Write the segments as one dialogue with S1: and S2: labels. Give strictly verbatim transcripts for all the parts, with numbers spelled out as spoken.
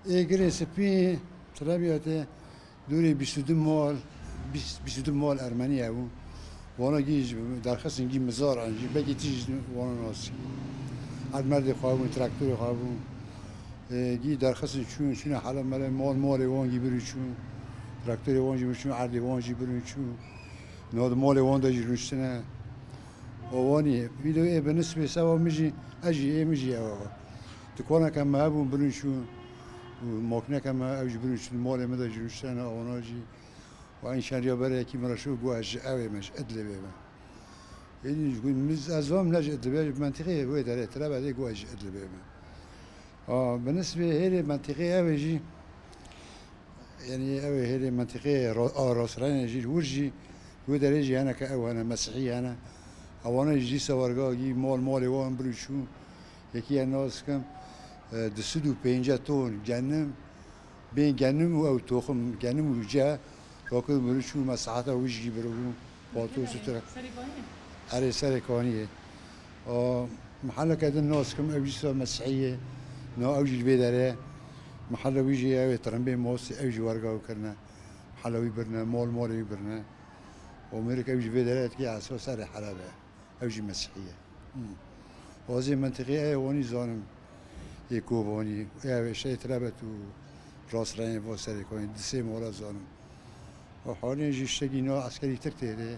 S1: اگر سپی ترابیاته دوری بیست و دو مال بیست و دو مال ارمنی او وانا گیج درخواست اینگی مزار انجی بگی تیج وانا ناسی هر مرد خوابون تراکتور خوابون گی درخواست چون چون حالا مال مال مال وانگی بری چون تراکتور وانگی بری چون عرض وانگی بری چون ناد مال وان داجی روشتنه وانی ویدیو بالنسبه سوا میجی اجی ای میجی او تکوانا کم مهبون بری چون ماکنه کم اوج بری چون مال مدا روشتنه آناجی و این شهریا برای کی مرشو گوش اوه مش ادله بیه یعنی يقول مز أزوام نجى ادله منطقة هو داره ترى بعد گوش ادله بیه آه بالنسبة هذه منطقة اوه جي يعني اوه هذه منطقة راس رين جي ورجي هو داره جي أنا كأوه أنا مسيحي أنا أو أنا جي سوارجا جي مال مال وان بريشو يكي الناس كم دسدو بينجا تون جنم بين جنم أو توخم جنم وجا لكن بريشو مساحته وجي برو باتو سترة أري سرقانية آه محل كده الناس كم أوجي مسيحية نا أوجي البدرة محل ويجي أوي ترنبي موس أوجي ورقة وكرنا محل ويبرنا مال مال ويبرنا وأمريكا أوجي بدرة كي على أساس أري حلبة أوجي مسيحية وهذه منطقة أي واني زانم يكوباني أوي شيء تربت وراس رين وسرقاني دسي مولا زانم وحاليا جيش تجينا عسكري ترتيره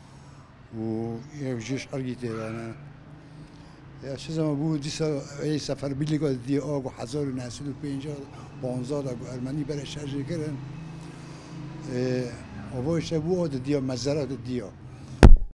S1: ويجيش أرجي تيرانا يا شو زمان بود دیسا ای سفر بیلی که دی آگو هزار و نهصد و پنجاه پانزده آگو ارمنی برای شرجه کردن. آوایش بود دیا مزرعه دیا.